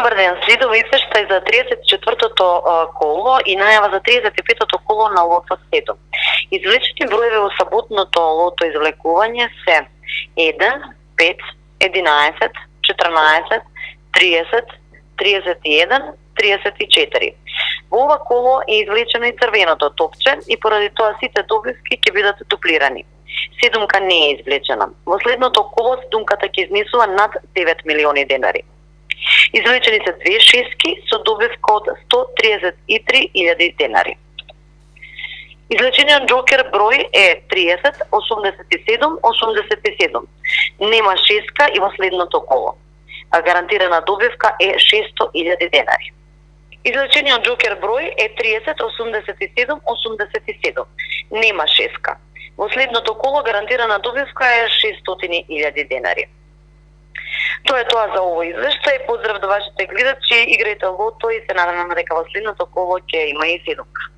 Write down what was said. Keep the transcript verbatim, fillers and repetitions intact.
Добар ден, следува извештај за триесет и четвртото коло и најава за триесет и петото коло на лото седум. Извлечени броеви во саботното лото извлекување се еден, пет, единаесет, четрнаесет, триесет, триесет и еден, триесет и четири. Во ова коло е извлечено и црвеното топче и поради тоа сите добивки ќе бидат дуплирани. Седумка не е извлечена. Во следното коло седумката ќе изнесува над девет милиони денари. Извлечени се две шески со добивка од сто триесет и три илјади денари. Извлечениот джокер број е триесет, осумдесет и седум, осумдесет и седум. Нема шеска и во следното коло. А гарантирана добивка е шесто илјади денари. Извлечениот джокер број е триесет, осумдесет и седум, осумдесет и седум. Нема шеска. Во следното коло гарантирана добивка е шестстотини илјади денари. Тоа е тоа за овој извештај. Поздрав до вашите гледачи, играјте лото и се надевам дека во следното коло ќе има и седумка.